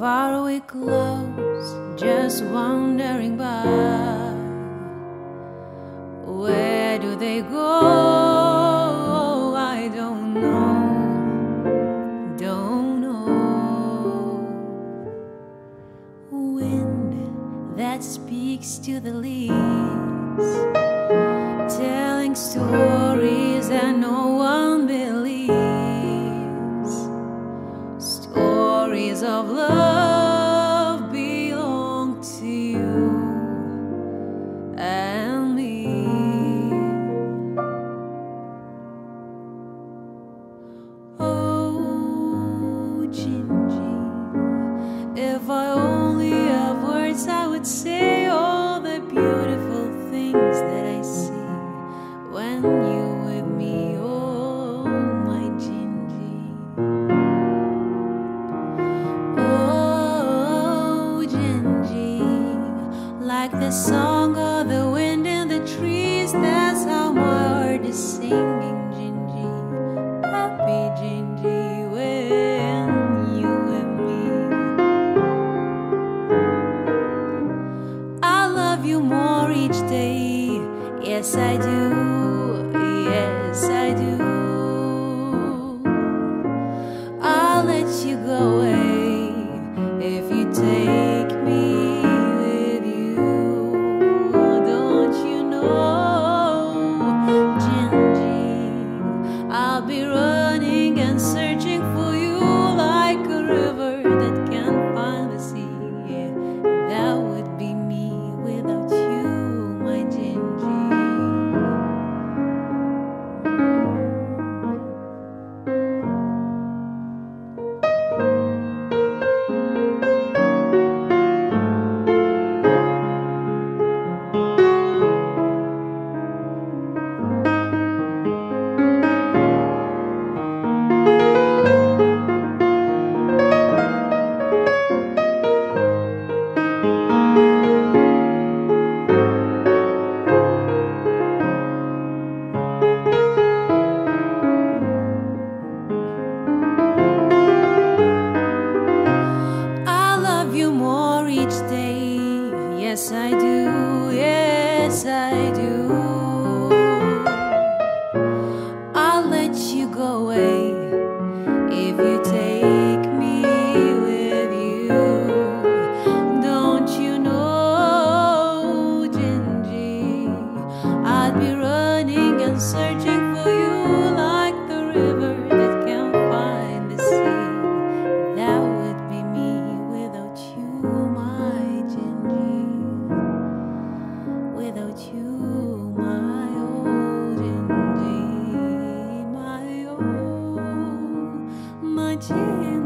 faraway clouds just wandering by. Where do they go? I don't know, don't know. Wind that speaks to the leaves, telling stories that no one believes. Stories of love belong to you and me. Oh, Gingy, if I only have words, I would say all the beautiful things that I see when you're with me. Oh, my Gingy. Oh, Gingy, like the song of the wind in the trees, that's how my heart is singing, Gingy. Happy Gingy when you're with me. I love you more each day, yes I do, yes I do. I'll let you go away if you take me with you. Don't you know, Gingy, I'll be running and searching for you like a river that can't find the sea. Yeah, that would be me without you, my Gingy. Yes I do, yes I do. I'll let you go away if you take me with you. Don't you know, Gingy, I'd be running and searching for you like the river that can't find the sea. That would be me without you, my Gingy. Without you, my old Gingy, my old, my Gingy.